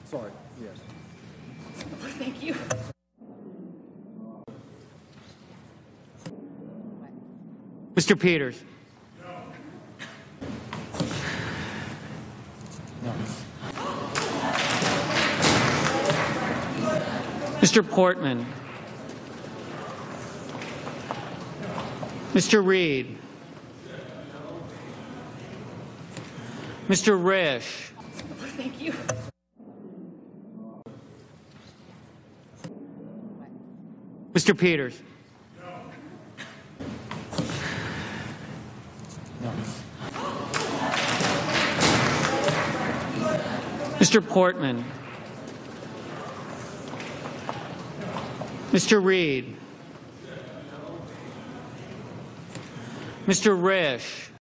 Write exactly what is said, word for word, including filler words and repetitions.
Sorry, yes. Thank you. Mister Peters. No. Mister Portman. Mister Reed. Mister Risch. Thank you. Mister Peters. No. Mister Portman. Mister Reed. Mister Risch.